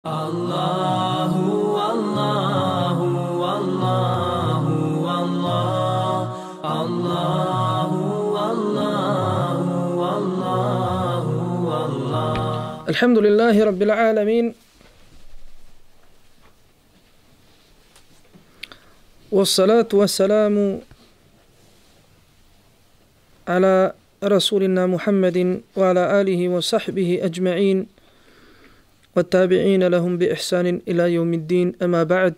Allahu, Allahu, Allahu, Allah, Allahu, Allahu, Allahu, Allah. Alhamdulillahi Rabbil Alamin. Wassalatu wassalamu ala rasulina Muhammadin wa ala alihi wa sahbihi ajma'in. والتابعين لهم بإحسان إلى يوم الدين أما بعد.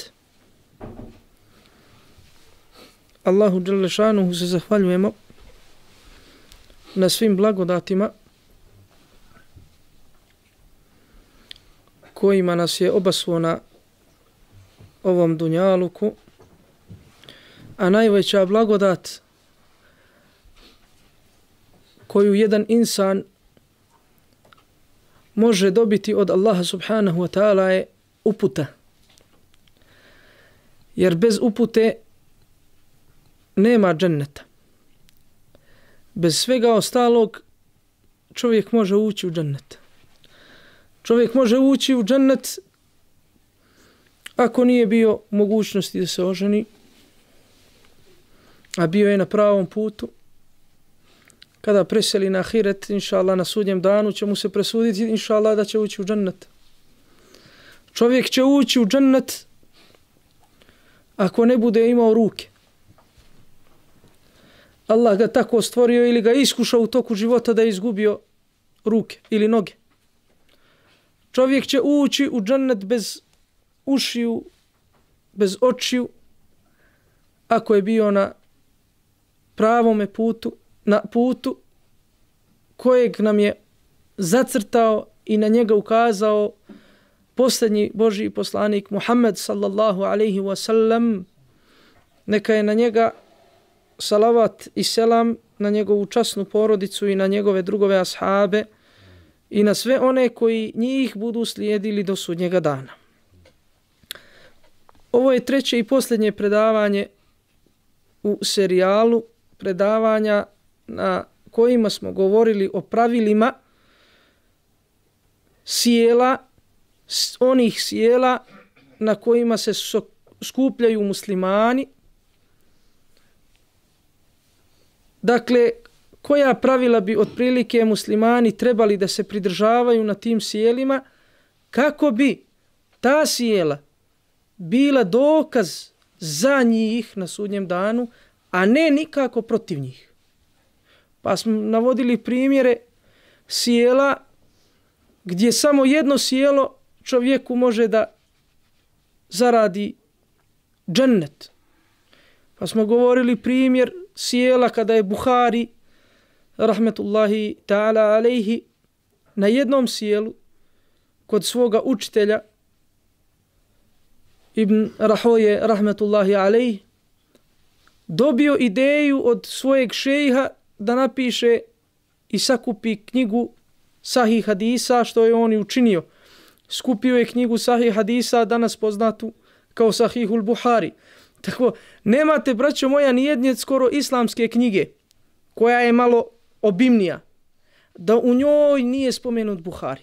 Allahu dželle šanuhu se zahvaljujemo na svim blagodatima kojima nas je obasuo na ovom dunjaluku, a najveća blagodat koju jedan insan može dobiti od Allaha subhanahu wa ta'ala je uputa. Jer bez upute nema dženneta. Bez svega ostalog čovjek može ući u džennet. Čovjek može ući u džennet ako nije bio u mogućnosti da se oženi, a bio je na pravom putu. Kada preseli na ahiret, inša Allah, na sudnjem danu će mu se presuditi, inša Allah, da će ući u džennet. Čovjek će ući u džennet ako ne bude imao ruke. Allah ga tako stvorio ili ga iskušao u toku života da je izgubio ruke ili noge. Čovjek će ući u džennet bez ušiju, bez očiju, ako je bio na pravome putu, na putu kojeg nam je zacrtao i na njega ukazao posljednji Božji poslanik Muhammed sallallahu alaihi wa sallam. Neka je na njega salavat i selam, na njegovu časnu porodicu i na njegove drugove ashabe i na sve one koji njih budu slijedili do sudnjega dana. Ovo je treće i posljednje predavanje u serijalu predavanja na kojima smo govorili o pravilima sjela, onih sjela na kojima se skupljaju muslimani. Dakle, koja pravila bi otprilike muslimani trebali da se pridržavaju na tim sjelima kako bi ta sjela bila dokaz za njih na sudnjem danu, a ne nikako protiv njih. Pa smo navodili primjere sjela gdje samo jedno sjelo čovjeku može da zaradi džennet. Pa smo govorili primjer sjela kada je Buhari, rahmetullahi ta'ala alejhi, na jednom sjelu kod svoga učitelja Ibn Rahoje, rahmetullahi alejhi, dobio ideju od svojeg šejha da napiše i sakupi knjigu Sahih hadisa, što je on i učinio. Skupio je knjigu Sahih hadisa, danas poznatu kao Sahihul Buhari. Tako, nemate, braćo moja, nijedne skoro islamske knjige koja je malo obimnija, da u njoj nije spomenut Buhari.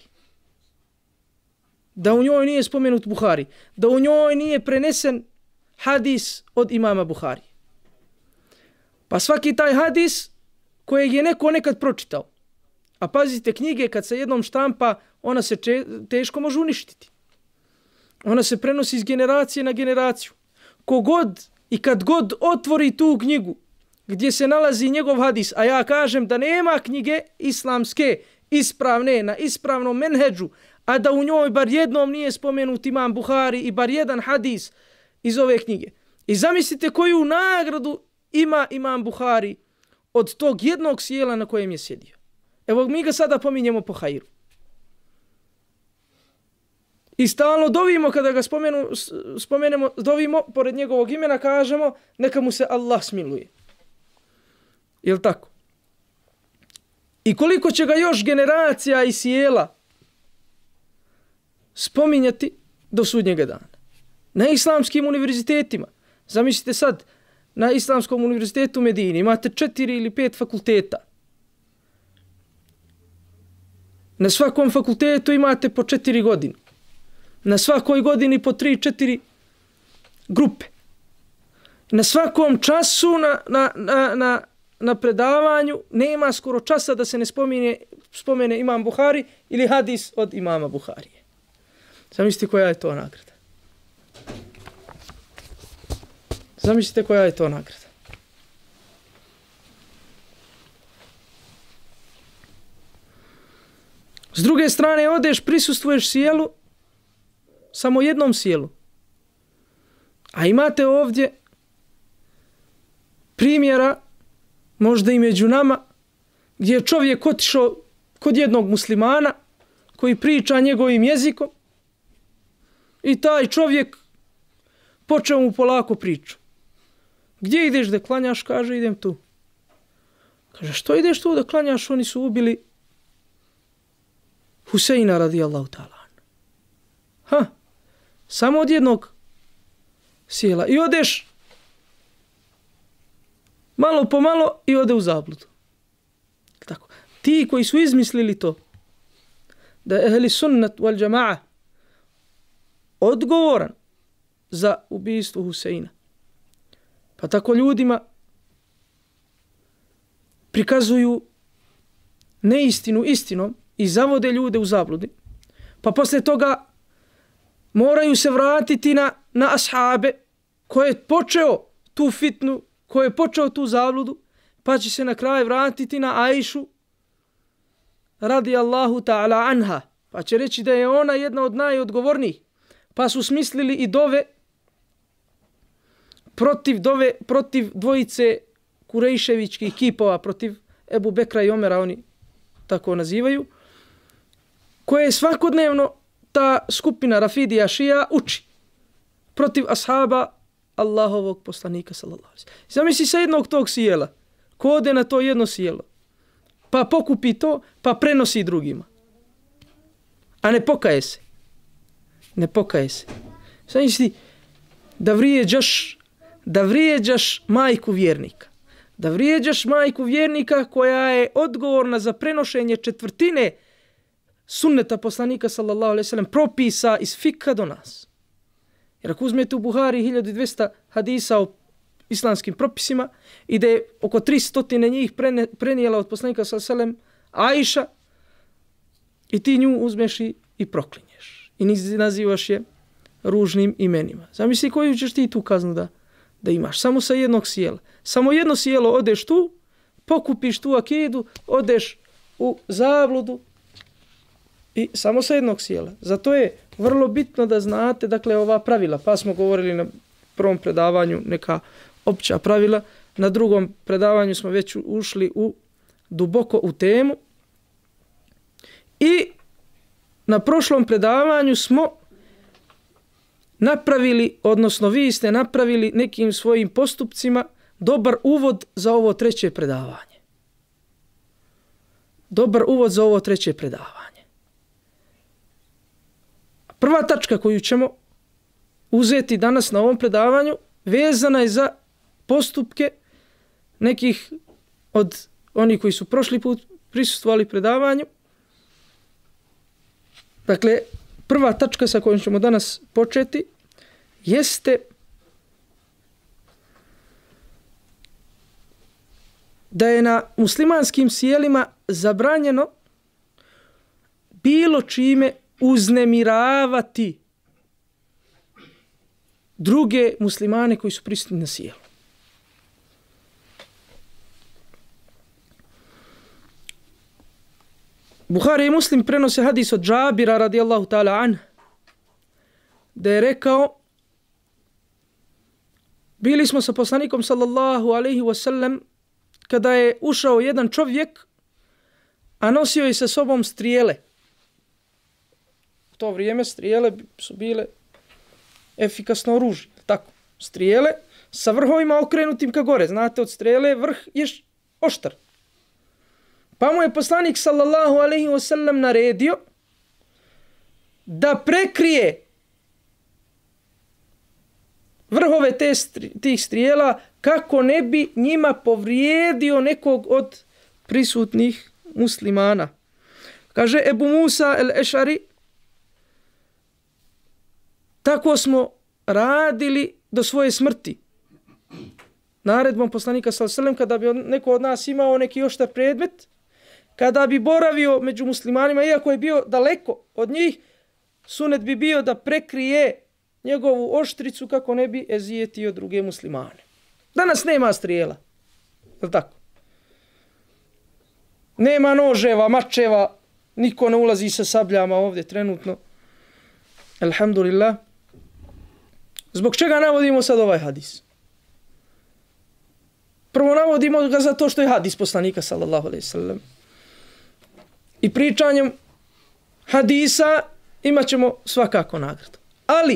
Da u njoj nije spomenut Buhari. Da u njoj nije prenesen hadis od imama Buhari. Pa svaki taj hadis kojeg je neko nekad pročitao. A pazite, knjige kad se jednom štampa, ona se teško može uništiti. Ona se prenosi iz generacije na generaciju. Kogod i kad god otvori tu knjigu gdje se nalazi njegov hadis, a ja kažem da nema knjige islamske ispravne na ispravnom menheđu, a da u njoj bar jednom nije spomenut imam Buhari i bar jedan hadis iz ove knjige. I zamislite koju nagradu ima imam Buhari od tog jednog sjela na kojem je sjedio. Evo, mi ga sada pominjemo po hajru. I stalno dovimo kada ga spomenemo, dovimo pored njegovog imena, kažemo neka mu se Allah smiluje. Jel tako? I koliko će ga još generacija i sjela spominjati do sudnjega dana. Na islamskim univerzitetima. Zamislite sad, na Islamskom univerzitetu u Medini imate 4 ili 5 fakulteta. Na svakom fakultetu imate po 4 godine. Na svakoj godini po 3-4 grupe. Na svakom času na predavanju nema skoro časa da se ne spomene imam Buhari ili hadis od imama Buharije. Zamislite koja je to nagrada. Zamislite koja je to nagrada. S druge strane, odeš, prisustvuješ sjelu, samo jednom sjelu. A imate ovdje primjera, možda i među nama, gdje je čovjek otišao kod jednog muslimana koji priča njegovim jezikom i taj čovjek počeo mu polako priču. Gdje ideš da klanjaš? Kaže, idem tu. Kaže, što ideš tu da klanjaš? Oni su ubili Huseina radijallahu ta'ala. Samo od jednog sjela. I odeš malo po malo i ode u zabludu. Tako. Ti koji su izmislili to, da je ehli sunnat wal džama'a odgovoran za ubijstvo Huseina. Pa tako ljudima prikazuju neistinu istinom i zavode ljude u zabludi. Pa posle toga moraju se vratiti na ashabe koje je počeo tu fitnu, koje je počeo tu zabludu, pa će se na kraj vratiti na Ajšu radijallahu ta'ala anha. Pa će reći da je ona jedna od najodgovornijih. Pa su smislili i dove protiv dvojice kurejševičkih kipova, protiv Ebu Bekra i Omera, oni tako nazivaju, koje svakodnevno ta skupina Rafidija Šija uči protiv ashaba Allahovog poslanika sallallahu alejhi ve sellem. Zamisli sa jednog tog sjela, ko ode na to jedno sjelo, pa pokupi to, pa prenosi drugima. A ne pokaje se. Ne pokaje se. Zamisli da vrijeđaš majku vjernika. Da vrijeđaš majku vjernika koja je odgovorna za prenošenje četvrtine sunneta poslanika sallallahu alejhi ve sellem, propisa iz fikha do nas. Jer ako uzmete u Buhari 1200 hadisa o islamskim propisima i da je oko 300 njih prenijela od poslanika sallallahu alejhi ve sellem Ajša, i ti nju uzmeš i proklinješ. I nazivaš je ružnim imenima. Zamisli koju ćeš ti tu kaznu da imaš. Samo sa jednog sjela. Samo jedno sjelo odeš tu, pokupiš tu akidu, odeš u zabludu i samo sa jednog sjela. Zato je vrlo bitno da znate, dakle, ova pravila. Pa smo govorili na prvom predavanju neka opća pravila. Na drugom predavanju smo već ušli duboko u temu. I na prošlom predavanju smo napravili, odnosno vi ste napravili nekim svojim postupcima dobar uvod za ovo treće predavanje. Dobar uvod za ovo treće predavanje. Prva tačka koju ćemo uzeti danas na ovom predavanju vezana je za postupke nekih od onih koji su prošli put prisustvovali predavanju. Dakle, prva tačka sa kojom ćemo danas početi jeste da je na muslimanskim sjelima zabranjeno bilo čime uznemiravati druge muslimane koji su prisutni na sjelu. Buhari i Muslim prenose hadis od Džabira radijallahu ta'ala anhu, da je rekao: bili smo sa poslanikom sallallahu alejhi ve sellem kada je ušao jedan čovjek, a nosio je sa sobom strijele. U to vrijeme strijele su bile efikasno oružje. Tako, strijele sa vrhovima okrenutim ka gore. Znate, od strijele vrh je oštar. Pa mu je poslanik sallallahu alejhi ve sellem naredio da prekrije vrhove tih strijela kako ne bi njima povrijedio nekog od prisutnih muslimana. Kaže Ebu Musa el-Ešari tako smo radili do svoje smrti. Naredbom poslanika sallallahu alejhi ve sellem, kada bi neko od nas imao neki oštar predmet, kada bi boravio među muslimanima, iako je bio daleko od njih, sunet bi bio da prekrije njegovu oštricu kako ne bi ezijetio druge muslimane. Danas nema strijela. Je li tako? Nema noževa, mačeva, niko ne ulazi sa sabljama ovdje trenutno. Alhamdulillah. Zbog čega navodimo sad ovaj hadis? Prvo navodimo ga zato što je hadis poslanika sallallahu alejhi ve sellem. I pričanjem hadisa imat ćemo svakako nagradu. Ali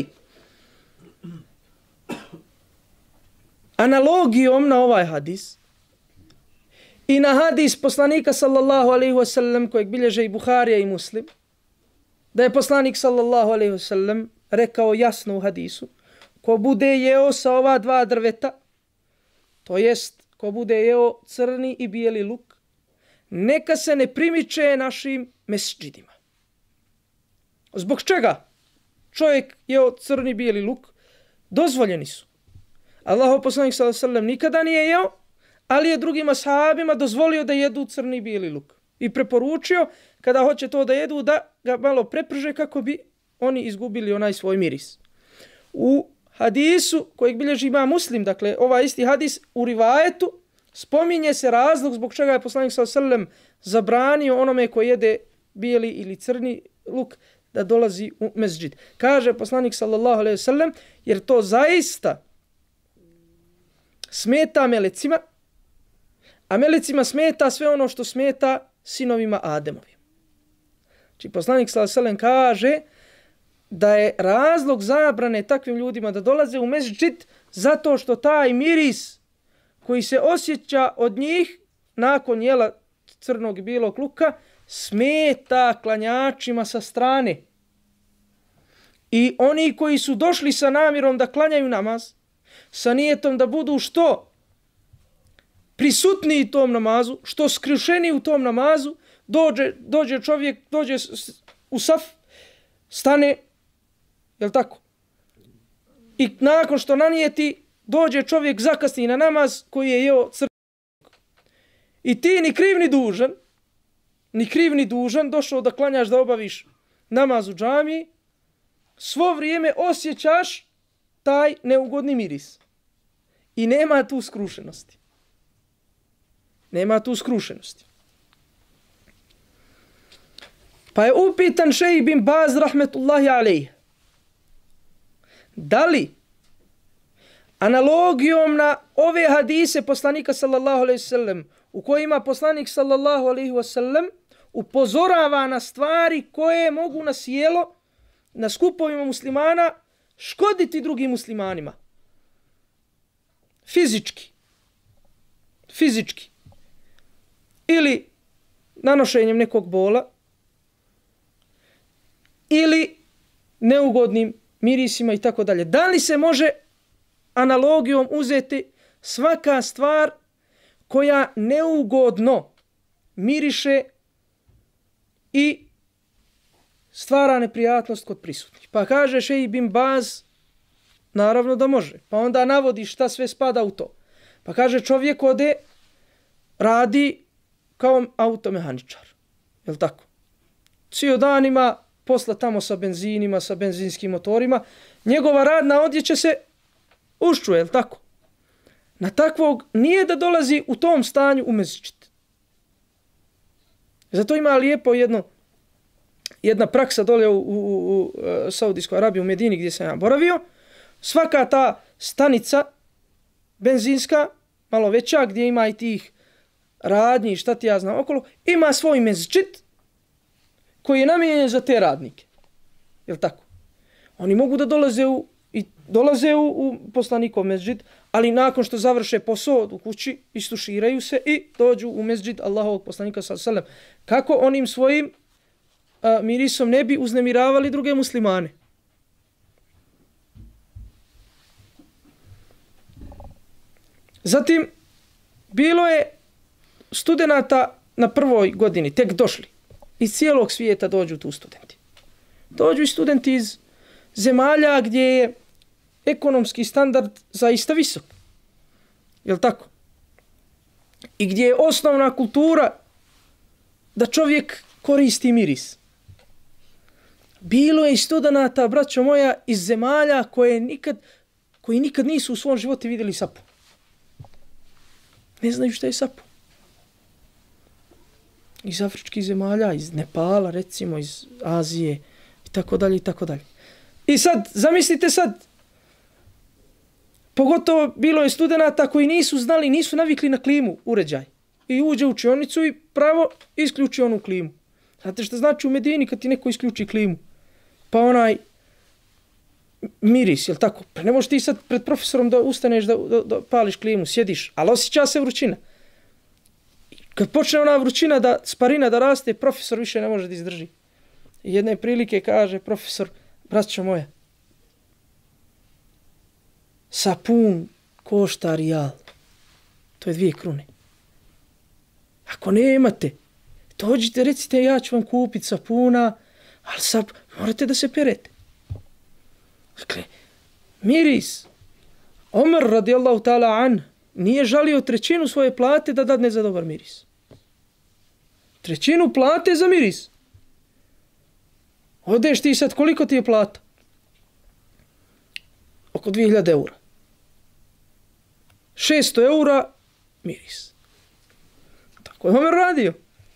analogijom na ovaj hadis i na hadis poslanika sallallahu alejhi ve sellem kojeg bilježe i Buharija i Muslim, da je poslanik sallallahu alejhi ve sellem rekao jasno u hadisu: ko bude jeo sa ova dva drveta, to jest ko bude jeo crni i bijeli luk, neka se ne primiče našim mesdžidima. Zbog čega čovjek jeo crni bijeli luk? Dozvoljeni su. Allahov poslanik sallallahu alejhi ve sellem nikada nije jeo, ali je drugim ashabima dozvolio da jedu crni bijeli luk. I preporučio kada hoće to da jedu da ga malo preprže kako bi oni izgubili onaj svoj miris. U hadisu kojeg bilježi ima Muslim, dakle ovaj isti hadis, u rivajetu spominje se razlog zbog čega je poslanik sallallahu alejhi ve sellem zabranio onome ko jede bijeli ili crni luk da dolazi u mesdžid. Kaže poslanik sallallahu alejhi ve sellem jer to zaista smeta melecima, a melecima smeta sve ono što smeta sinovima Ademovim. Znači poslanik sallallahu alejhi ve sellem kaže da je razlog zabrane takvim ljudima da dolaze u mesdžid zato što taj miris koji se osjeća od njih nakon jela crnog i bijelog luka smeta klanjačima sa strane. I oni koji su došli sa namjerom da klanjaju namaz, sa nijetom da budu što prisutniji tom namazu, što skrušeni u tom namazu, dođe čovjek, dođe u saf, stane, jel tako? I nakon što nanijeti, dođe čovjek zakasni na namaz koji je jeo crni. I ti ni kriv ni dužan, došao da klanjaš, da obaviš namaz u džamiji, svo vrijeme osjećaš taj neugodni miris. I nema tu skrušenosti. Nema tu skrušenosti. Pa je upitan Šejh bin Baz rahmetullahi alejhi, da li analogijom na ove hadise poslanika sallallahu alejhi ve sellem u kojima poslanik sallallahu alejhi ve sellem upozorava na stvari koje mogu na sjelo, na skupovima muslimana škoditi drugim muslimanima. Fizički. Ili nanošenjem nekog bola, ili neugodnim mirisima i tako dalje. Da li se može analogijom uzeti svaka stvar koja neugodno miriše i stvara neprijatnost kod prisutnih? Pa kaže Šejh bin Baz, naravno da može. Pa onda navodi šta sve spada u to. Pa kaže čovjek ode, radi kao automehaničar. Je li tako? Cijel dan ima posla tamo sa benzinima, sa benzinskim motorima. Njegova radna odjeća se uščuje, je li tako? Na takvog nije da dolazi u tom stanju u mesdžid. Zato ima lijepo jedna praksa dole u Saudijskoj Arabiji, u Medini gdje sam ja boravio. Svaka ta stanica benzinska, malo veća, gdje ima i tih radnji, šta ti ja znam okolo, ima svoj mesdžid koji je namijenjen za te radnike. Je li tako? Oni mogu da dolaze u poslanikov mesdžid, ali nakon što završe posao u kući, istuširaju se i dođu u mesdžid Allahovog poslanika sallallahu alejhi ve sellem. Kako onim svojim mirisom ne bi uznemiravali druge muslimane? Zatim, bilo je studenata na prvoj godini, tek došli. Iz cijelog svijeta dođu tu studenti. Dođu i studenti iz zemalja gdje je ekonomski standard zaista visok. Jel' tako? I gdje je osnovna kultura da čovjek koristi miris. Bilo je i studenata, braćo moja, iz zemalja koji nikad nisu u svom životu vidjeli sapun. Ne znaju šta je sapun. Iz afričkih zemalja, iz Nepala, recimo, iz Azije, i tako dalje, i tako dalje. I sad, zamislite sad, pogotovo bilo je studenata koji nisu znali, nisu navikli na klimu, uređaj. I uđe u učionicu i pravo isključi onu klimu. Znate što znači u Medini kad ti neko isključi klimu? Pa onaj miris, jel tako? Pa ne možeš ti sad pred profesorom da ustaneš da pališ klimu, sjediš, ali osjeća se vrućina. Kad počne ona vrućina sparina da raste, profesor više ne može da izdrži. I jedne prilike kaže profesor, braćo moja, sapun košta rijal. To je 2 krune. Ako ne imate, dođite, recite, ja ću vam kupiti sapuna, ali morate da se perete. Dakle, miris. Omer radijallahu ta'ala an nije žalio 1/3 svoje plate da dadne za dobar miris. 1/3 plate za miris. Odeš ti sad, koliko ti je plata? Oko 2000 eura. 600 eura miris. Tako je Omer radio.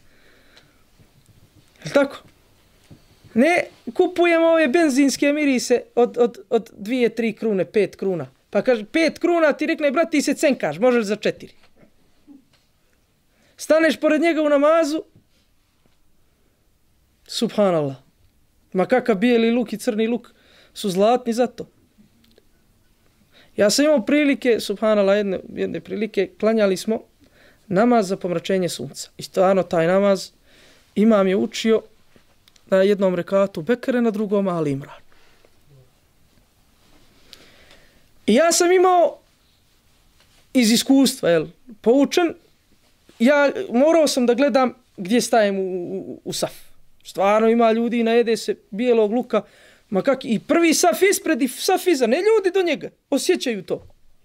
Je tako? Ne kupujemo ove benzinske mirise od 2-3 krune, 5 kruna. Pa kaže, 5 kruna ti rekne, brat, ti se cenkaš, možeš za 4. Staneš pored njega u namazu, subhanallah. Ma kakav bijeli luk i crni luk su zlatni za to. Ja sam imao prilike, subhanallah, jedne prilike, klanjali smo namaz za pomračenje sunca. I stvarno taj namaz imam je učio na jednom rekatu Bekare, na drugom Ali Imran. I ja sam imao iz iskustva, poučen, ja morao sam da gledam gdje stajem u saf. Stvarno ima ljudi, najede se bijelog luka, ma kak, i prvi saf ispred i saf iza, ne ljudi do njega, osjećaju to.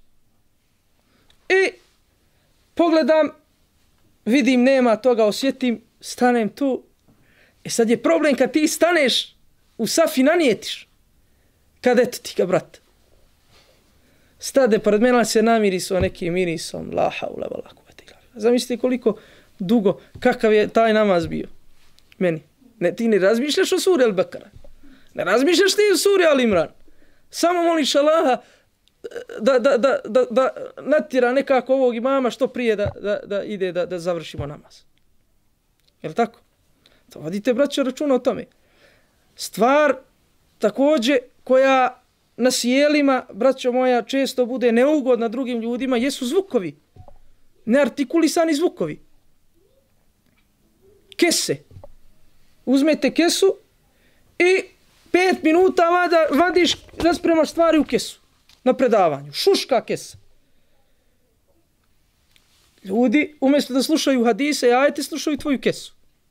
I pogledam, vidim nema toga, osjetim, stanem tu. E sad je problem kad ti staneš u saf i nanijetiš. Kad eto ti ga, brat. Stade pored mene, se namiriso nekim mirisom, la haula wala kuvvete illa billah. Zamislite koliko dugo, kakav je taj namaz bio. Meni. Ne, ti ne razmišljaš o suri Al-Bekara. Ne razmišljaš ti o suri Al-Imran. Samo moliš Allaha da natjera nekako ovog imama što prije da ide da završimo namaz. Je li tako? To vodite, braćo, računa o tome. Stvar također koja na sjelima, braćo moja, često bude neugodna drugim ljudima, jesu zvukovi. Neartikulisani zvukovi. Kese. Uzmete kesu i 5 minuta vadiš, raspremaš stvari u kesu. Na predavanju. Šuška kesa. Ljudi, umjesto da slušaju hadise i ajete, slušaju tvoju kesu.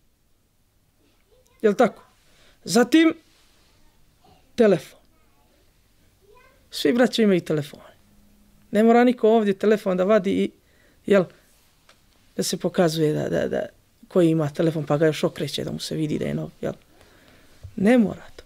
Jel' tako? Zatim, telefon. Svi braće imaju telefone. Ne mora niko ovdje telefon da vadi i, da se pokazuje da koji ima telefon pa ga još okreće da mu se vidi da je nov, Ne mora to.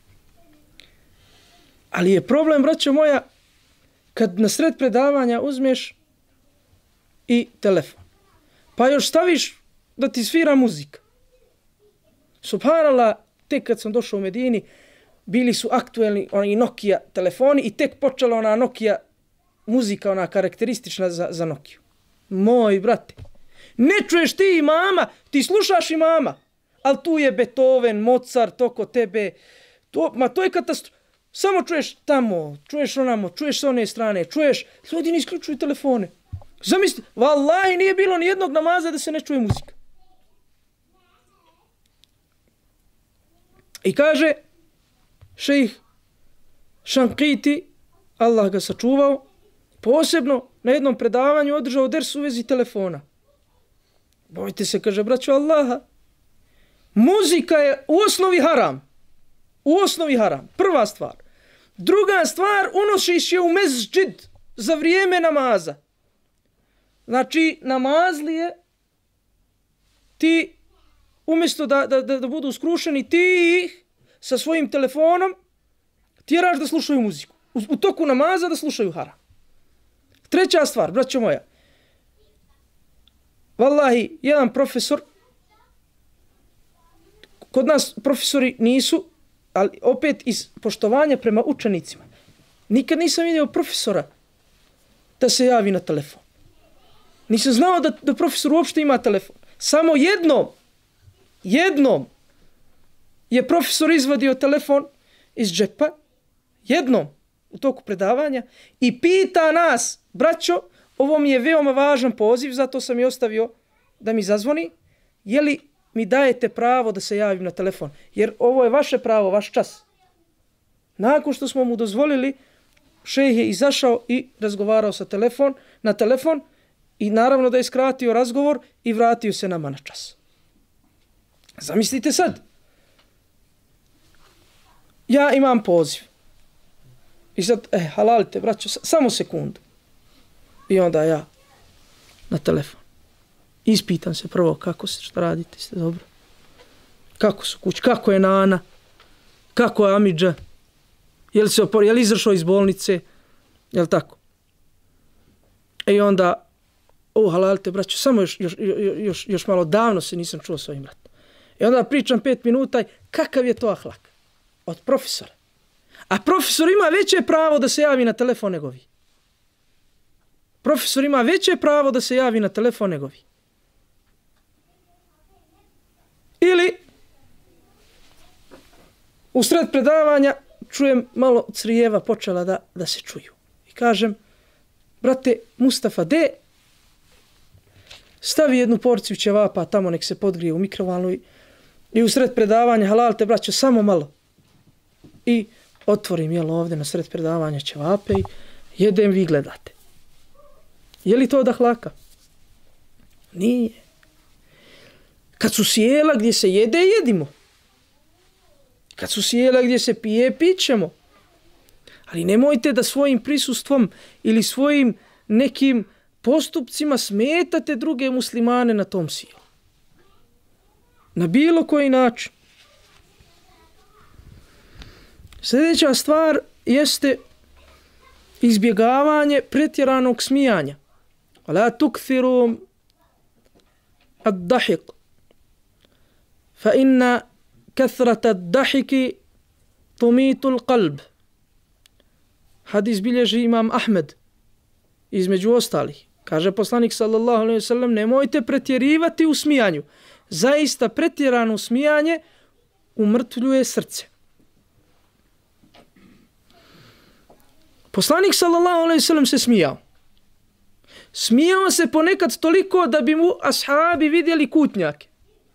Ali je problem, braćo moja, kad na sred predavanja uzmeš i telefon. Pa još staviš da ti svira muzika. Subhanallah, tek kad sam došao u Medini, bili su aktuelni oni Nokia telefoni i tek počela ona Nokia muzika, ona karakteristična za Nokiju. Moj brate, ne čuješ ti imama, ti slušaš imama, ali tu je Beethoven, Mozart, oko tebe, to je katastrofa. Samo čuješ tamo, čuješ onamo, čuješ s one strane, čuješ, ljudi ne isključuju telefone. Zamisli, vallahi nije bilo ni jednog namaza da se ne čuje muzika. I kaže šejh Šankiti, Allah ga sačuvao, posebno na jednom predavanju održao ders u vezi telefona. Bojte se, kaže, braćo Allaha, muzika je u osnovi haram. U osnovi haram. Prva stvar. Druga stvar, unosiš je u mezđid za vrijeme namaza. Znači, namazlije ti umjesto da budu skrušeni, ti ih sa svojim telefonom tjeraš da slušaju muziku. U toku namaza da slušaju haram. Treća stvar, braćo moja. Wallahi, jedan profesor, kod nas profesori nisu, ali opet iz poštovanja prema učenicima. Nikad nisam vidio profesora da se javi na telefon. Nisam znao da profesor uopšte ima telefon. Samo jednom je profesor izvadio telefon iz džepa, jednom u toku predavanja i pita nas, braćo, ovo mi je veoma važan poziv, zato sam i ostavio da mi zazvoni, je li mi dajete pravo da se javim na telefon? Jer ovo je vaše pravo, vaš čas. Nakon što smo mu dozvolili, šejh je izašao i razgovarao na telefon i naravno da je skratio razgovor i vratio se nama na čas. Zamislite sad. Ja imam poziv. I sad, halalite, braćo, samo sekundu. I onda ja na telefon. Ispitam se prvo kako se, šta radite, ste dobro? Kako su kući, kako je Nana? Kako je Amidža? Je li izašao iz bolnice? Je li tako? I onda, halalite, braćo, samo još malo davno se nisam čuo s ovim bratom. I onda pričam 5 minuta, kakav je to ahlak? Od profesora. A profesor ima veće pravo da se javi na telefon nego vi. Profesor ima veće pravo da se javi na telefon nego vi. Ili u sred predavanja čujem malo crijeva počela da se čuju. I kažem, brate Mustafa, stavi jednu porciju ćevapa tamo, nek se podgrije u mikrovalnu i u sred predavanja, halalite, braćo, samo malo. I otvorim ovdje na sred predavanja ćevape i jedem, vi gledate. Je li to od ahlaka? Nije. Kad su sjela gdje se jede, jedimo. Kad su sjela gdje se pije, pićemo. Ali nemojte da svojim prisustvom ili svojim nekim postupcima smetate druge muslimane na tom sjelu. Na bilo koji način. Sljedeća stvar jeste izbjegavanje pretjeranog smijanja. La tukthiru ad-dahiq. Fa inna kathrata ad-dahiki tumitu al-qalb. Hadis bilježi imam Ahmed. Između ostalih. Kaže poslanik sallallahu alejhi ve sellem, nemojte pretjerivati u smijanju. Zaista pretjerano smijanje umrtvljuje srce. Poslanik sallallahu alejhi ve sellem se smijao. Smijao se ponekad toliko da bi mu ashabi vidjeli kutnjake.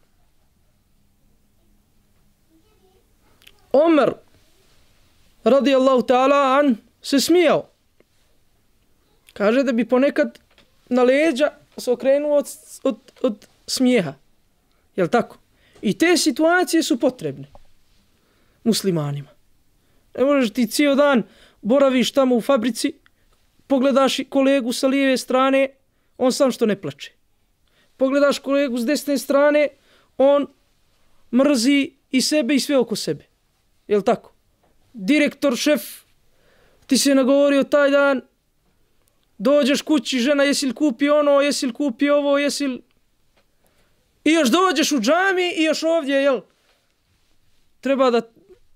Omer radijallahu ta'ala an se smijao. Kaže da bi ponekad na leđa se okrenuo od smijeha. Jel tako? I te situacije su potrebne muslimanima. Ne možeš ti cijel dan boraviš tamo u fabrici, pogledaš kolegu sa lijeve strane, on sam što ne plače. Pogledaš kolegu s desne strane, on mrzi i sebe i sve oko sebe. Jel tako? Direktor, šef, ti se nagovorio taj dan, dođeš kući, žena, jesi li kupi ono, jesi li kupi ovo, jesi li... I još dođeš u džami i još ovdje, jel? Treba da...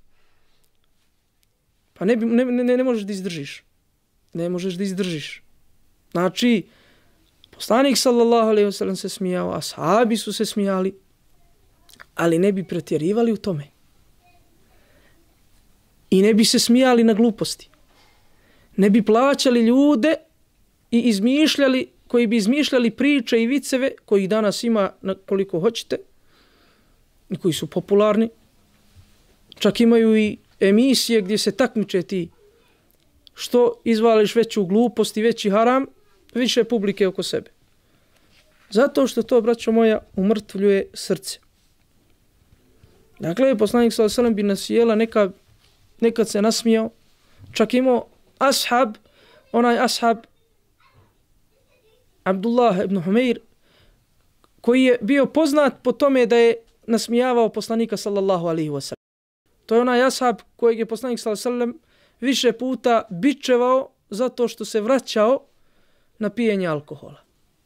Pa ne možeš da izdržiš. Ne možeš da izdržiš. Znači, poslanik sallallahu alejhi ve sellem se smijao, ashabi su se smijali, ali ne bi pretjerivali u tome. I ne bi se smijali na gluposti. Ne bi plaćali ljude i koji bi izmišljali priče i viceve, kojih danas ima koliko hoćete, i koji su popularni. Čak imaju i emisije gdje se takmiče ti što izvališ veću glupost i veći haram, više publike oko sebe. Zato što to, braćo moja, umrtvljuje srce. Dakle, poslanik sallallahu alejhi ve sellem bi nas jela nekad se nasmijao, čak imao ashab, onaj ashab Abdullah ibn Humeir, koji je bio poznat po tome da je nasmijavao poslanika sallallahu alaihi wasallam. To je onaj ashab kojeg je poslanik sallallahu alaihi wasallam više puta bičevao zato što se vraćao na pijenje alkohola.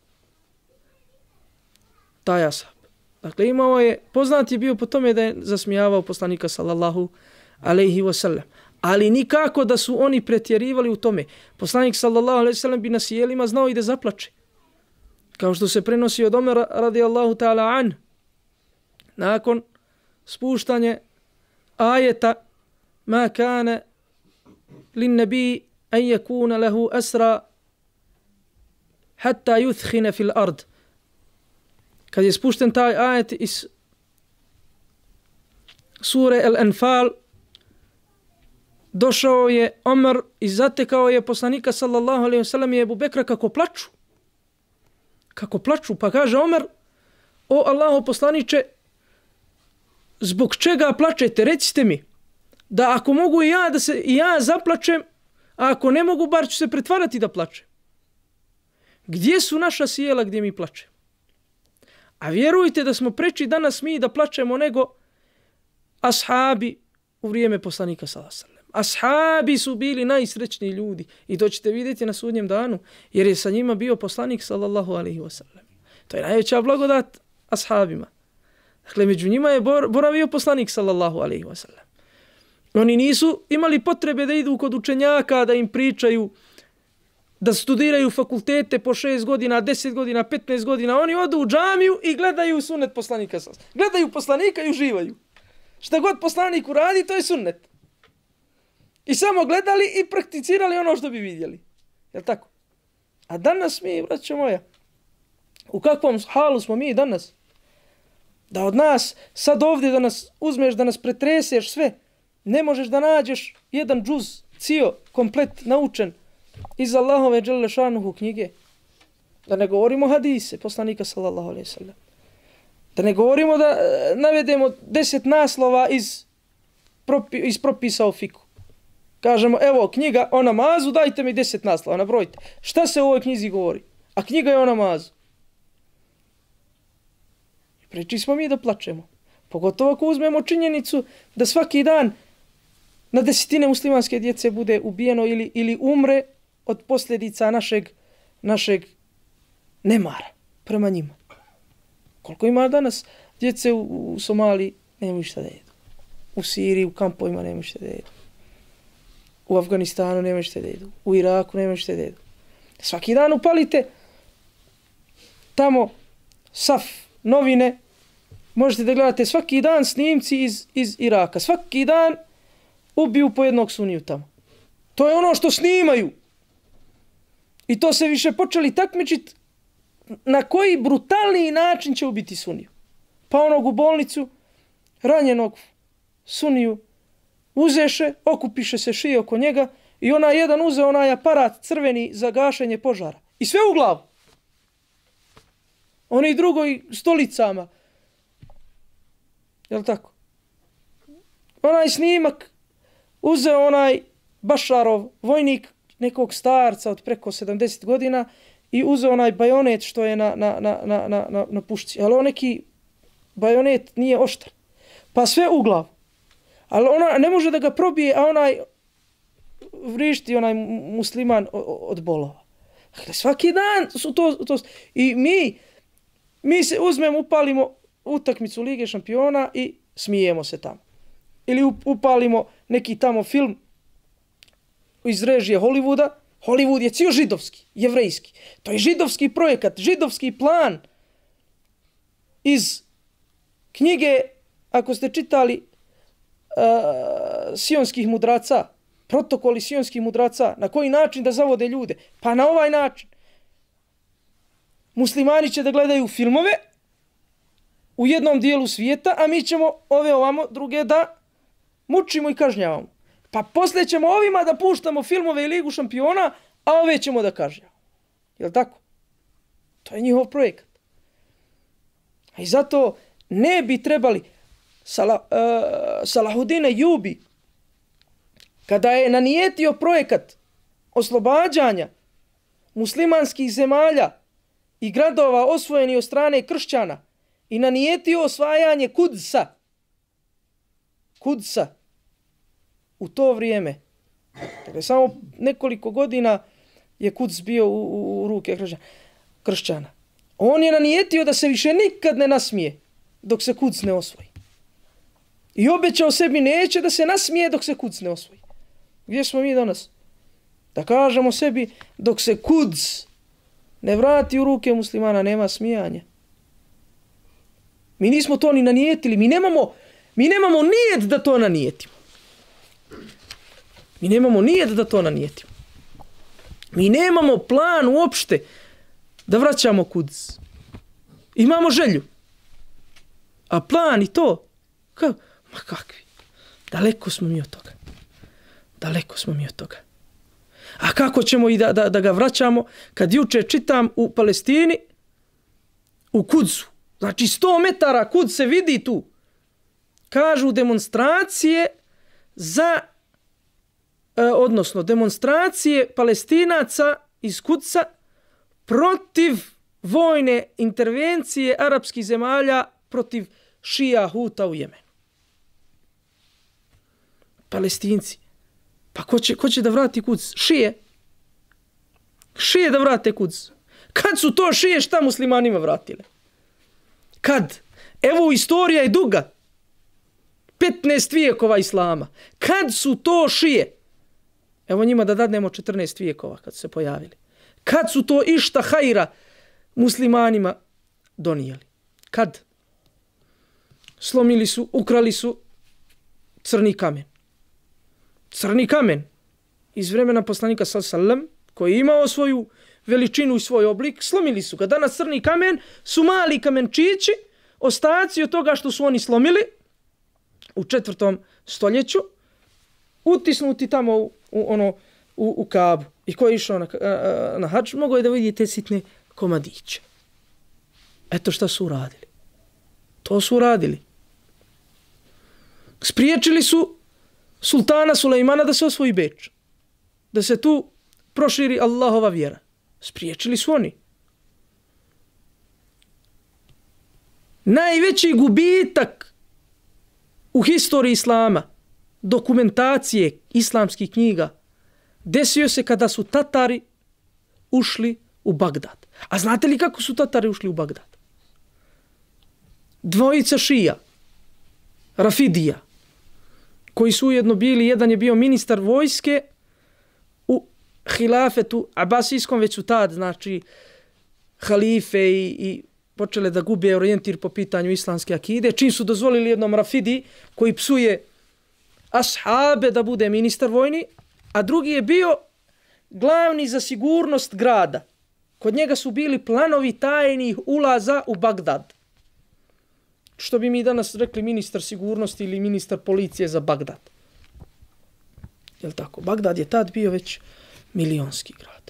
Taj ashab. Dakle, imao je, poznat je bio po tome da je zasmijavao poslanika sallallahu alaihi wasallam. Ali nikako da su oni pretjerivali u tome. Poslanik sallallahu alaihi wasallam bi na sjelima znao i da zaplače. Kao što se prenosi od Omera radijallahu ta'ala an, nakon spuštanje ajeta ma kana lin nabi an yakuna lahu asra hatta yuthkhina fil ard. Kad je spušten taj ajet iz sure Al-Anfal, došao je Omer i zatekao je poslanika sallallahu alejhi ve sellem i Ebu Bekra kako plaču. Kako plaču, pa kaže Omer: "O Allahov poslanice, zbog čega plačete? Recite mi, da ako mogu i ja zaplačem, a ako ne mogu, bar ću se pretvarati da plačem. Gdje su naša sjela gdje mi plačemo? A vjerujte da smo preči danas mi da plačemo nego ashabi u vrijeme poslanika sallallahu alejhi ve sellem. Ashabi su bili najsrećniji ljudi i to ćete vidjeti na sudnjem danu, jer je sa njima bio poslanik sallallahu alejhi ve sellem. To je najveća blagodat ashabima. Dakle, među njima je boravio poslanik sallallahu alejhi ve sellem. Oni nisu imali potrebe da idu kod učenjaka, da im pričaju, da studiraju fakultete po 6 godina, 10 godina, 15 godina. Oni odu u džamiju i gledaju sunnet poslanika. Gledaju poslanika i uživaju. Šta god poslanik uradi, to je sunnet. I samo gledali i prakticirali ono što bi vidjeli. Jel' tako? A danas mi, braćo moja, u kakvom halu smo mi danas? Da od nas, sad ovdje da nas uzmeš, da nas pretreseš sve, ne možeš da nađeš jedan džuz, cio, komplet, naučen, iz Allahove dželle šanuhu knjige. Da ne govorimo hadise poslanika sallallahu alejhi ve sellem. Da ne govorimo da navedemo 10 naslova iz propisa o fiku. Kažemo, evo knjiga o namazu, dajte mi 10 naslova, nabrojite. Šta se u ovoj knjizi govori? A knjiga je o namazu. Priči smo mi da plačemo. Pogotovo ako uzmemo činjenicu da svaki dan na desetine muslimanske djece bude ubijeno ili umre od posljedica našeg nemara prema njima. Koliko ima danas djece u Somaliji, nemaju šta da jedu. U Siriji, u kampovima nemaju šta da jedu. U Afganistanu nemaju šta da jedu. U Iraku nemaju šta da jedu. Svaki dan upalite tamo Saf, novine, možete da gledate svaki dan snimci iz Iraka. Svaki dan ubiju po jednog suniju tamo. To je ono što snimaju. I to se više počeli takmičiti na koji brutalniji način će ubiti suniju. Pa onog u bolnicu, ranjenog suniju, uzeše, okupiše se šije oko njega i onaj jedan uze onaj aparat crveni za gašenje požara. I sve u glavu. Oni drugoj stolicama. Jel' tako? Onaj snimak uzeo onaj Bašarov vojnik, nekog starca od preko 70 godina i uzeo onaj bajonet što je na pušci. Ali on neki bajonet nije oštar. Pa sve u glavu. Ali ona ne može da ga probije, a onaj vrišti onaj musliman od bolova. Dakle, svaki dan su to. I mi se uzmemo, upalimo utakmicu Lige šampiona i smijemo se tamo. Ili upalimo neki tamo film iz režije Hollywooda. Hollywood je cijel židovski, jevrejski. To je židovski projekat, židovski plan iz knjige, ako ste čitali sionskih mudraca, protokoli sionskih mudraca, na koji način da zavode ljude? Pa na ovaj način. Muslimani će da gledaju filmove u jednom dijelu svijeta, a mi ćemo ove ovamo druge da mučimo i kažnjavamo. Pa poslije ćemo ovima da puštamo filmove i Ligu šampiona, a ove ćemo da kažnjavamo. Jel' tako? To je njihov projekat. I zato ne bi trebali Salahuddin Ejubi, kada je nanijetio projekat oslobađanja muslimanskih zemalja i gradova osvojeni od strane kršćana i nanijetio osvajanje Kudsa u to vrijeme. Dakle, samo nekoliko godina je Kuds bio u ruke kršćana. On je nanijetio da se više nikad ne nasmije dok se Kuds ne osvoji. I obećao sebi neće da se nasmije dok se Kuds ne osvoji. Gdje smo mi danas? Da kažemo sebi dok se Kuds ne vrati u ruke muslimana nema smijanja. Mi nismo to ni nanijetili. Mi nemamo nijet da to nanijetimo. Mi nemamo nijet da to nanijetimo. Mi nemamo plan uopšte da vraćamo Kuds. Imamo želju. A plan i to, ma kakvi. Daleko smo mi od toga. Daleko smo mi od toga. A kako ćemo i da ga vraćamo kad juče čitam u Palestini, u Kudsu. Znači 100 metara Kuds se vidi tu. Kažu demonstracije odnosno demonstracije Palestinaca iz Kudsa protiv vojne intervencije arapskih zemalja protiv šija Huta u Jemenu. Palestinci. Pa ko će da vrati Kuds? Šije. Šije da vrate Kuds. Kad su to šije šta muslimanima vratile? Kad? Evo istorija je duga. 15 vijekova islama. Kad su to šije? Evo njima da dadnemo 14 vijekova kad su se pojavili. Kad su to išta hajra muslimanima donijeli? Kad? Slomili su, ukrali su crni kamen. Crni kamen iz vremena poslanika sallallahu koji je imao svoju veličinu i svoj oblik, slomili su ga. Danas crni kamen su mali kamenčići, ostaci od toga što su oni slomili u 4. stoljeću, utisnuti tamo u Kabu. I ko je išao na hadž, mogao je da vidi te sitne komadiće. Eto šta su uradili. To su uradili. Spriječili su sultana Sulejmana da se osvoji Beč. Da se tu proširi Allahova vjera. Spriječili su oni. Najveći gubitak u historiji islama, dokumentacije islamskih knjiga, desio se kada su Tatari ušli u Bagdad. A znate li kako su Tatari ušli u Bagdad? Dvojica šija, Rafidija, koji su ujedno bili, jedan je bio ministar vojske u hilafetu Abasijskom, već su tad, znači, halife i počele da gube orijentir po pitanju islamske akide, čim su dozvolili jednom Rafidi koji psuje ashabe da bude ministar vojni, a drugi je bio glavni za sigurnost grada. Kod njega su bili planovi tajnih ulaza u Bagdad. Što bi mi danas rekli ministar sigurnosti ili ministar policije za Bagdad. Jel tako? Bagdad je tad bio već milionski grad.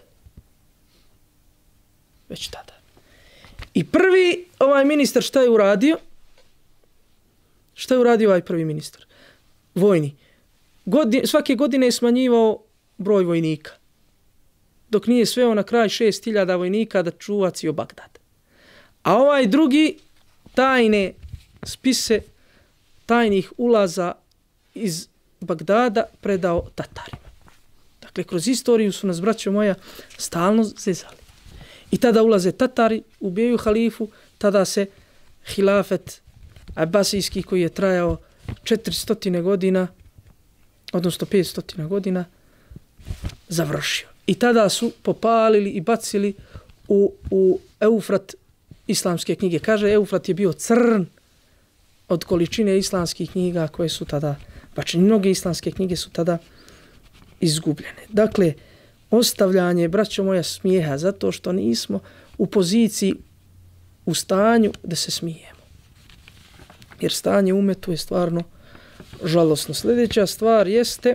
Već tada. I prvi ovaj ministar šta je uradio? Šta je uradio ovaj prvi ministar? Vojni. Svake godine je smanjivao broj vojnika. Dok nije sveo na kraj 6.000 vojnika da čuva cijel Bagdad. A ovaj drugi tajne spise tajnih ulaza iz Bagdada predao Tatarima. Dakle, kroz istoriju su nas, braćo moja, stalno zezali. I tada ulaze Tatari, ubijaju halifu, tada se hilafet Abasijski koji je trajao 400 godina, odnosno 500 godina, završio. I tada su popalili i bacili u Eufrat islamske knjige. Kaže, Eufrat je bio crn od količine islamskih knjiga koje su tada bačene. Mnoge islamske knjige su tada izgubljene. Dakle, ostavljanje, braćo moja, smijeha, zato što nismo u poziciji, u stanju da se smijemo. Jer stanje u umetu je stvarno žalosno. Sljedeća stvar jeste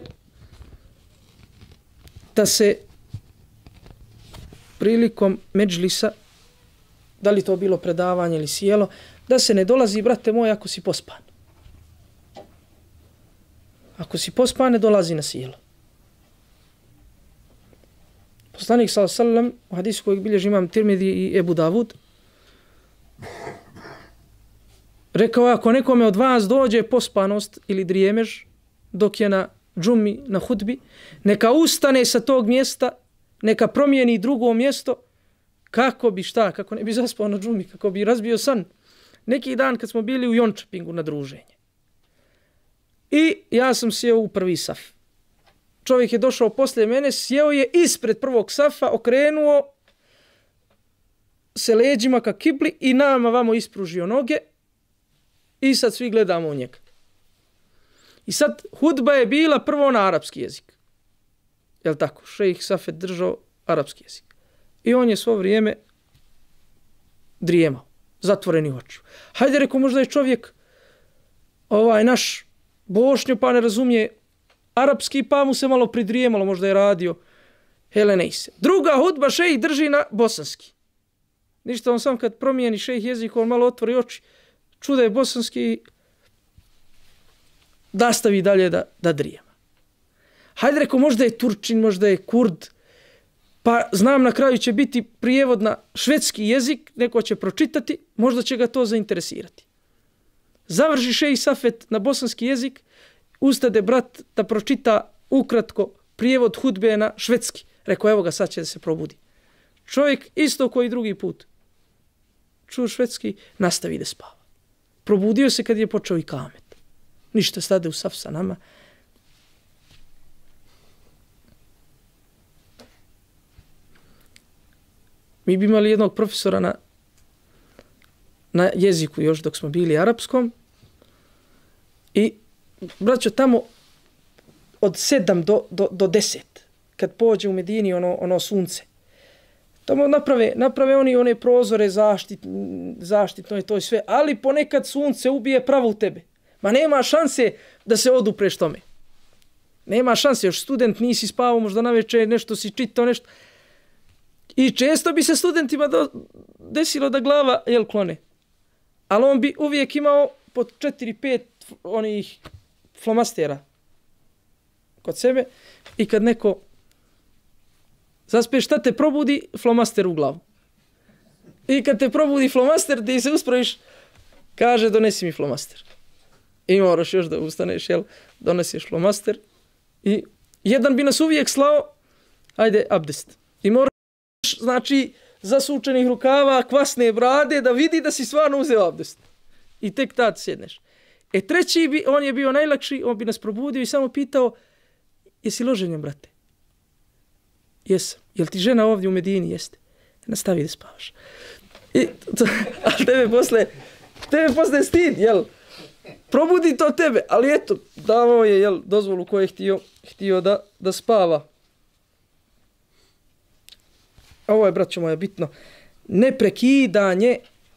da se prilikom medžlisa, da li to bilo predavanje ili sjelo, da se ne dolazi, brate moj, ako si pospan. Ako si pospan, ne dolazi na sjelo. poslanik sallallahu alejhi ve sellem u hadisu kojeg bilježi imam Tirmidhi i Ebu Davud rekao je, ako nekome od vas dođe pospanost ili drijemež dok je na džumi, na hudbi, neka ustane sa tog mjesta, neka promijeni drugo mjesto, kako bi šta, kako ne bi zaspao na džumi, kako bi razbio san. Neki dan kad smo bili u Jončepingu na druženje. I ja sam sjeo u prvi saf. Čovjek je došao poslije mene, sjeo je ispred prvog safa, okrenuo se leđima ka kibli i nama vamo ispružio noge i sad svi gledamo u njega. I sad hudba je bila prvo na arapski jezik. Jel tako? Šejh Safet držao arapski jezik. I on je svo vrijeme drijemao, zatvoreni oči. Hajde, reko, možda je čovjek naš Bošnjo pa ne razumije arapski, pa mu se malo pridrijemalo, možda je radio Helenejse. Druga hudba šejh drži na bosanski. Ništa, on sam kad promijeni šejh jezik, on malo otvori oči, čuda je bosanski, nastavi dalje da drijema. Hajde, reko, možda je Turčin, možda je Kurd, pa znam na kraju će biti prijevod na švedski jezik, neko će pročitati, možda će ga to zainteresirati. Završi šejh Safet na bosanski jezik, ustade brat da pročita ukratko prijevod hudbe na švedski. Rekao, evo ga, sad će da se probudi. Čovjek isto koji drugi put čuo švedski, nastavi da spava. Probudio se kad je počeo i kamet. Ništa, stade u saf sa nama. Mi bi imali jednog profesora na jeziku još dok smo bili arapskom i braćo tamo od 7 do 10 kad pođe u Medini ono sunce. Tamo naprave oni one prozore zaštitno i to i sve, ali ponekad sunce ubije pravo u tebe. Ma nema šanse da se odupreš tome. Nema šanse, još student nisi spavao, možda naveče nešto si čitao, nešto. I često bi se studentima desilo da glava klone. Ali on bi uvijek imao po 4-5 onih flomastera kod sebe i kad neko zaspe, šta te probudi? Flomaster u glavu. I kad te probudi flomaster, ti se uspraviš, kaže, donesi mi flomaster. I moraš još da ustaneš, donesiš flomaster. I jedan bi nas uvijek slao, ajde, abdest. I moraš, znači, zasučenih rukava, kvasne brade, da vidi da si stvarno uzeo abdest. I tek tad sjedneš. Treći on je bio najlakši, on bi nas probudio i samo pitao, jesi loženjem, brate? Jesam. Jel ti žena ovdje u Medini? Jeste. Nastavi da spavaš. Ali tebe posle stid, jel? Probudi to tebe, ali eto, davao je, dozvolu koju je htio da spava. Ovo je, braćo moja, bitno. Neprekidanje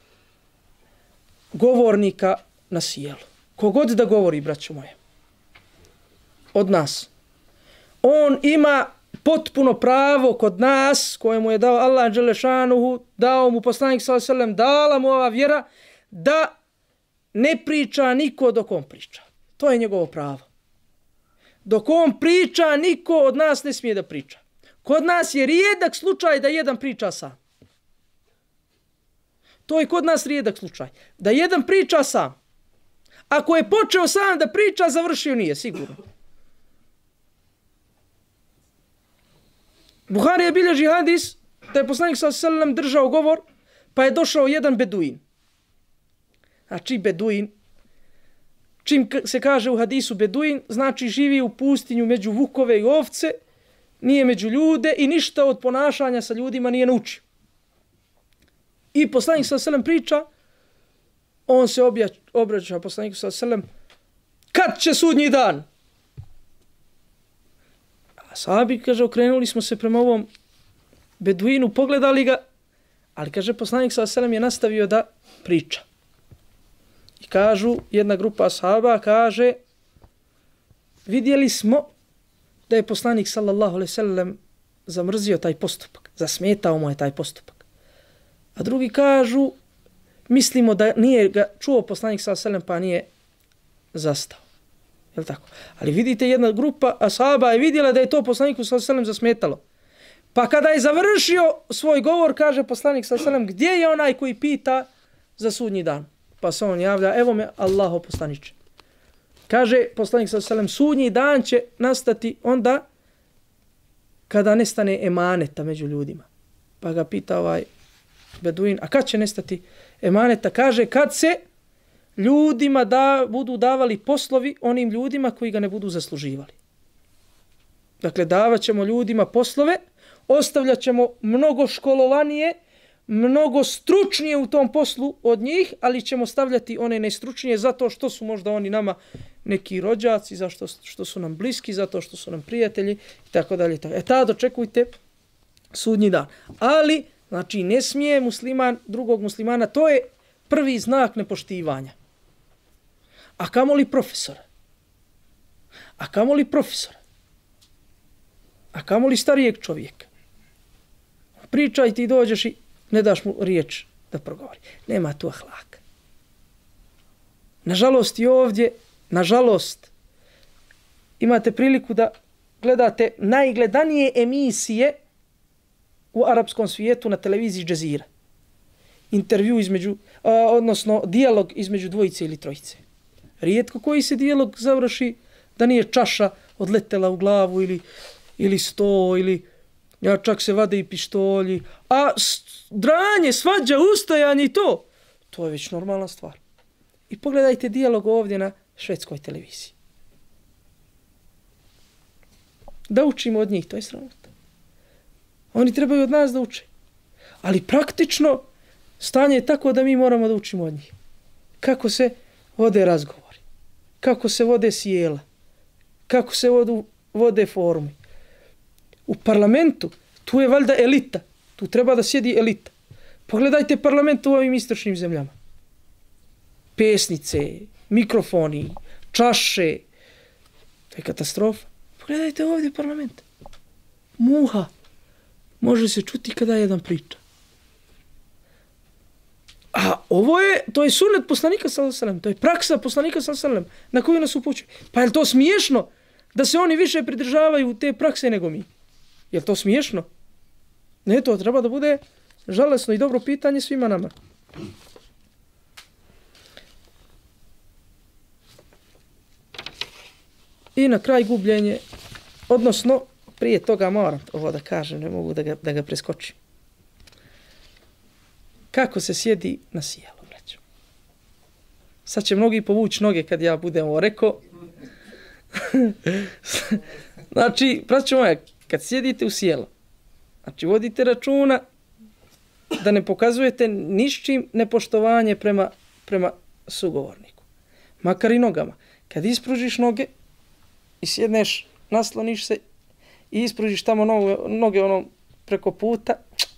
govornika na sjelu. Kogod da govori, braćo moje, od nas, on ima potpuno pravo kod nas, koje mu je dao Allah dželešanuhu, dao mu poslanik sallallahu alejhi ve sellem, dala mu ova vjera, da ne priča niko dok on priča. To je njegovo pravo. Dok on priča, niko od nas ne smije da priča. Kod nas je rijedak slučaj da jedan priča sam. To je kod nas rijedak slučaj. Da jedan priča sam. Ako je počeo sam da priča, završio nije, sigurno. Buharija bilježi hadis da je poslanik sallallahu alejhi ve sellem držao govor, pa je došao jedan beduin. Znači beduin, čim se kaže u hadisu beduin, znači živi u pustinju među vukove i ovce, nije među ljude i ništa od ponašanja sa ljudima nije naučio. I poslanik sallallahu alejhi ve sellem priča, on se obraća poslaniku sallallahu alejhi ve sellem, kad će sudnji dan? A sahabi, kaže, okrenuli smo se prema ovom beduinu, pogledali ga, ali, kaže, poslanik sallallahu alejhi ve sellem je nastavio da priča. I kažu, jedna grupa ashaba kaže, vidjeli smo da je poslanik sallallahu alejhi ve sellem zamrzio taj postupak, zasmetao mu je taj postupak. A drugi kažu, mislimo da nije ga čuo poslanik sallallahu alejhi ve sellem pa nije zastao. Je li tako? Ali vidite, jedna grupa ashaba je vidjela da je to poslaniku sallallahu alejhi ve sellem zasmetalo. Pa kada je završio svoj govor, kaže poslanik sallallahu alejhi ve sellem, gdje je onaj koji pita za sudnji dan? Pa se on javlja, evo me Allaho poslaniče. Kaže poslanik sallallahu alejhi ve sellem, sudnji dan će nastati onda kada nestane emaneta među ljudima. Pa ga pita ovaj Beduin, a kad će nestati emaneta? Kaže, kad se ljudima budu davali poslovi onim ljudima koji ga ne budu zasluživali. Dakle, davat ćemo ljudima poslove, ostavljat ćemo mnogo školovanije, mnogo stručnije u tom poslu od njih, ali ćemo stavljati one nestručnije zato što su možda oni nama neki rođaci, zato što su nam bliski, zato što su nam prijatelji i tako dalje. Tada očekujte sudnji dan. Ali, znači, ne smije musliman drugog muslimana, to je prvi znak nepoštivanja. A kamoli profesora? A kamoli profesora? A kamoli starijeg čovjeka? Pričaj, ti dođeš i ne daš mu riječ da progovori. Nema tu ahlaka. Nažalost i ovdje, nažalost, imate priliku da gledate najgledanije emisije u arapskom svijetu na televiziji Džezira. Intervju između, odnosno dijalog između dvojice ili trojice. Rijetko koji se dijalog završi da nije čaša odletela u glavu ili sto ili ja čak se vade i pištolji, a dranje, svađa, ustajanje i to je već normalna stvar. I pogledajte dijalog ovdje na švedskoj televiziji. Da učimo od njih, to je sramota. Oni trebaju od nas da uče. Ali praktično stanje je tako da mi moramo da učimo od njih. Kako se vode razgovori, kako se vode sjela, kako se vode forumi. U parlamentu, tu je valjda elita. Tu treba da sjedi elita. Pogledajte parlament u ovim istočnim zemljama. Pesnice, mikrofoni, čaše. To je katastrofa. Pogledajte ovdje parlament. Muha. Može se čuti kada jedan priča. A to je sunnet poslanika sallallahu alejhi ve sellem, to je praksa poslanika sallallahu alejhi ve sellem na koju nas upućuje. Pa je to smiješno da se oni više pridržavaju te prakse nego mi? Je li to smiješno? Ne, to treba da bude žalosno i dobro pitanje svima nama. I na kraj gubljenje, odnosno prije toga moram ovo da kažem, ne mogu da ga preskočim. Kako se sjedi na sjelu, braćo? Sad će mnogi povući noge kad ja budem ovo rekao. Znači, braćo moja, kad sjedite u sjelo, znači vodite računa da ne pokazujete ničim nepoštovanje prema sugovorniku. Makar i nogama. Kad ispružiš noge i sjedneš, nasloniš se i ispružiš tamo noge preko puta,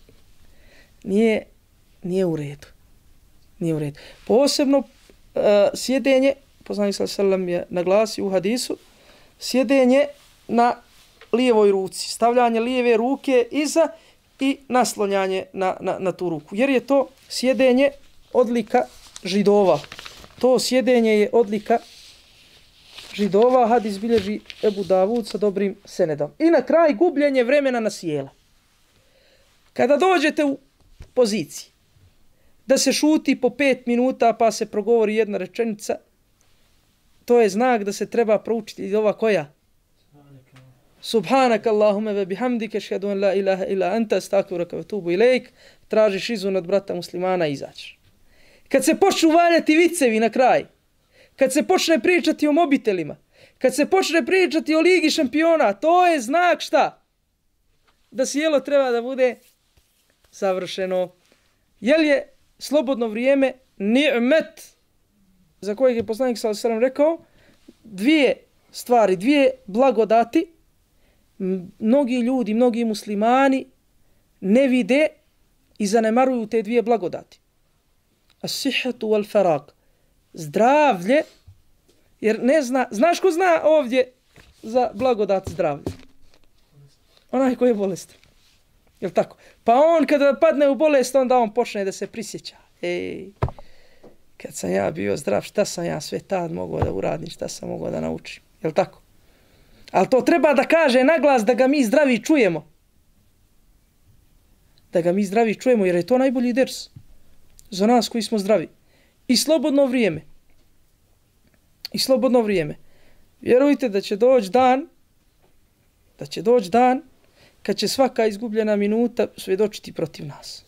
nije u redu. Nije u redu. Posebno sjedenje, poslanik sallallahu alejhi ve sellem je naglasio u hadisu, sjedenje na lijevoj ruci, stavljanje lijeve ruke iza i naslonjanje na tu ruku. Jer je to sjedenje odlika Židova. To sjedenje je odlika Židova, hadis bilježi Ebu Davud sa dobrim senedom. I na kraj gubljenje vremena na sjela. Kada dođete u poziciji da se šuti po 5 minuta pa se progovori jedna rečenica, to je znak da se treba proučiti ova koja? Subhanak Allahume ve bihamdike, šhedu en la ilaha illa anta, stakfiruka ve tubu ilejk, tražiš izun od brata muslimana i izađeš. Kad se počnu valjati vicevi na kraj, kad se počne pričati o mobitelima, kad se počne pričati o Ligi šampiona, to je znak šta? Da sjelo treba da bude savršeno. Jel je slobodno vrijeme ni'met za kojeg je poslanik sallallahu alejhi ve sellem rekao, dvije stvari, dvije blagodati, mnogi ljudi, mnogi muslimani ne vide i zanemaruju te dvije blagodati. As-sihhatu wal farag. Zdravlje, jer ne zna, znaš ko zna ovdje za blagodat zdravlja? Onaj koji je bolestan. Jel tako? Pa on kada padne u bolest, onda on počne da se prisjeća. Kad sam ja bio zdrav, šta sam ja sve tad mogao da uradim, šta sam mogao da naučim. Jel tako? Ali to treba da kaže naglas da ga mi zdravi čujemo. da ga mi zdravi čujemo, jer je to najbolji ders za nas koji smo zdravi. I slobodno vrijeme. I slobodno vrijeme. Vjerujte da će doći dan kad će svaka izgubljena minuta svjedočiti protiv nas.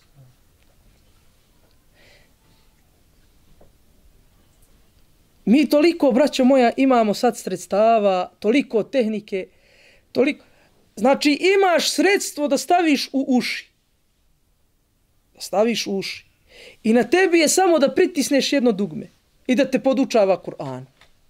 Mi toliko, braćo moja, imamo sad sredstava, toliko tehnike, toliko. Znači imaš sredstvo da staviš u uši. Da staviš u uši. I na tebi je samo da pritisneš jedno dugme i da te podučava Kur'an.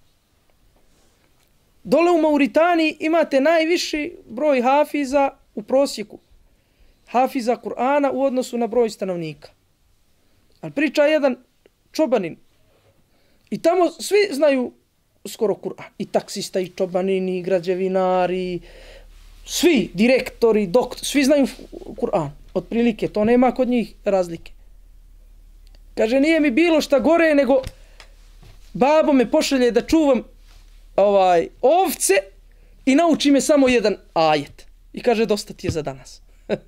Dole u Mauritaniji imate najviši broj hafiza u prosjeku. Hafiza Kur'ana u odnosu na broj stanovnika. Ali priča jedan čobanin. I tamo svi znaju skoro Kur'an. I taksista, i čobanini, i građevinari, svi, direktori, doktori, svi znaju Kur'an. Otprilike, to nema kod njih razlike. Kaže, nije mi bilo šta gore, nego babo me pošalje da čuvam ovce i nauči me samo jedan ajet. I kaže, dosta ti je za danas.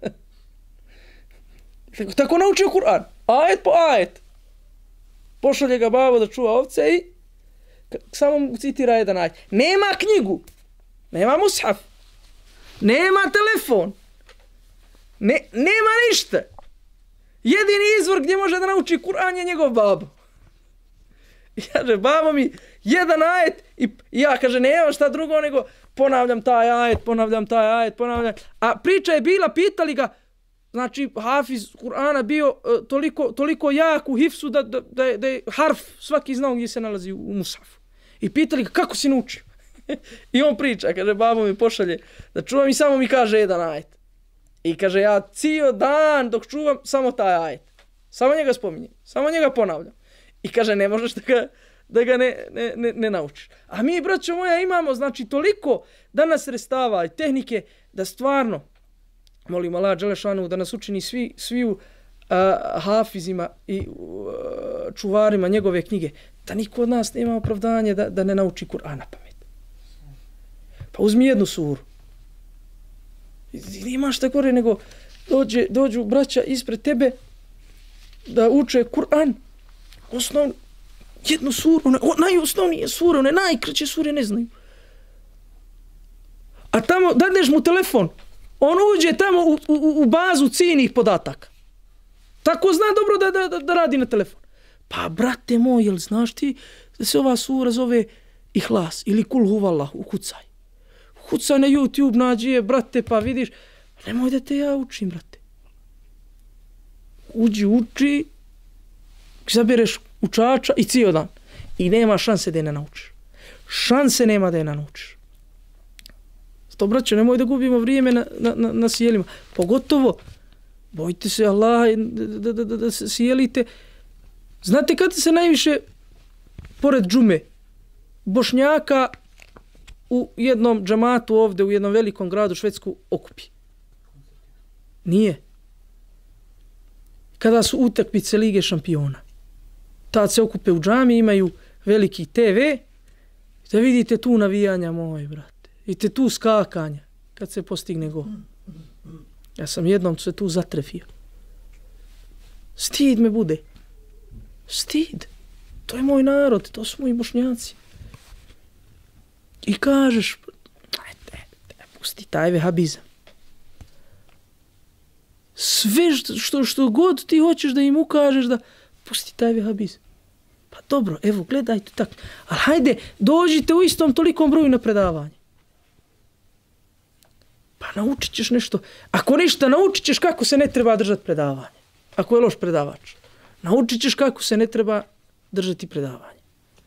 Tako naučio Kur'an. Ajet po ajet. Pošalje ga babo da čuva ovce i samo mu citira jedan ajet. Nema knjigu. Nema mushaf. Nema telefon. Nema ništa. Jedini izvor gdje može da nauči Kur'an je njegov babo. I kaže, babo mi jedan ajet i ja, kaže, nema šta drugo nego ponavljam taj ajet. A priča je bila, pitali ga, znači hafiz Kur'ana bio toliko jak u hifsu da je harf svaki znao gdje se nalazi u mushafu. I pitali ga, kako si naučio? I on priča, kaže, babo mi pošalje da čuvam i samo mi kaže jedan ajet. I kaže, ja cijel dan dok čuvam samo taj ajet. Samo njega spominjem, samo njega ponavljam. I kaže, ne možeš da ga ne naučiš. A mi, braćo moja, imamo, znači, toliko danas sredstava i tehnike da stvarno, molim Allah dželešanu da nas učini sviju hafizima i čuvarima njegove knjige, da niko od nas nema opravdanje da ne nauči Kur'an na pamet. Pa uzmi jednu suru. Nimaš tako gore nego dođu braća ispred tebe da uče Kur'an. Osnovno, jednu suru, najosnovnije sure, one najkraće sure ne znaju. A tamo dadneš mu telefon, on uđe tamo u bazu ciljnih podataka. Tako zna dobro da radi na telefon. Pa, brate moj, jel znaš ti da se ova sura zove Ihlas ili Kul huvallah, ukucaj. Ukucaj na YouTube, nađi je, brate, pa vidiš. Nemoj da te ja učim, brate. Uči, zabireš učača i cijel dan. I nema šanse da je ne naučiš. Šanse nema da je ne naučiš. Zato, braćo, nemoj da gubimo vrijeme na sjelima. Pogotovo, bojite se Allaha da se sjelite. Znate kada se najviše, pored džume, Bošnjaka u jednom džamatu ovdje, u jednom velikom gradu Švedsku okupi? Nije. Kada su utakmice Lige šampiona. Tad se okupe u džami, imaju veliki TV, da vidite tu navijanja, moj brate. Vidite tu skakanja, kad se postigne gol. Ja sam jednom se tu zatrefio. Stid me bude. Stid. To je moj narod, to su moji Bošnjaci. I kažeš, pusti taj vehabizam. Sve što god ti hoćeš da im ukažeš da pusti taj vehabizam. Pa dobro, evo, gledajte tako. Ali hajde, dođite u istom tolikom broju na predavanje. Pa naučit ćeš nešto. Ako ništa, naučit ćeš kako se ne treba držati predavanje. Ako je loš predavač. Naučit ćeš kako se ne treba držati predavanje.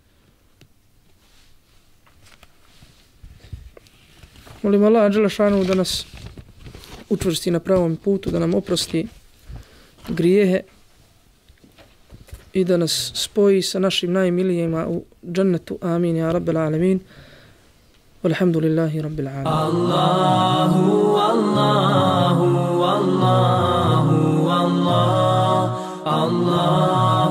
Molim Allah dželešanu da nas učvrsti na pravom putu, da nam oprosti grijehe i da nas spoji sa našim najmilijima u džennetu. Amin, ja rabbel alamin. Walhamdulillahi rabbil alamin. Allahu, Allahu, Allahu, Allah, Allah.